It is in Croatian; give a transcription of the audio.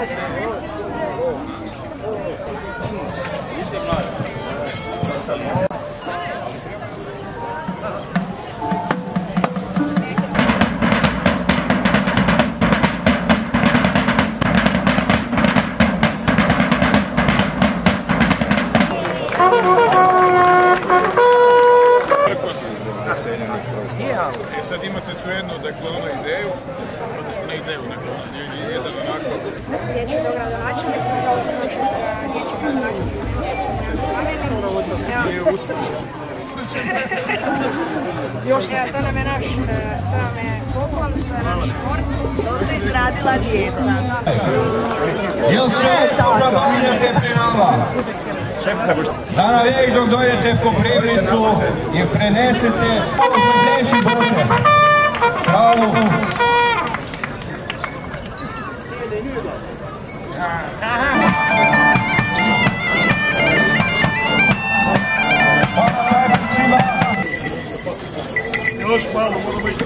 E sad imate tu jednu, dakle, ideju, odnosno ne ideju, nego jedan onako... Riječi do gradonačelnika, kao riječi gradonačelnika. Nije uspješno. Evo, to nam je naš, to nam je poklon, to je naš šporc. To se izradila djeca. Jel se zabavljate pri nama? Da na vijek dok dojdete po Priblicu i prenesete sljedeći bote. Bravo! Još malo, možemo i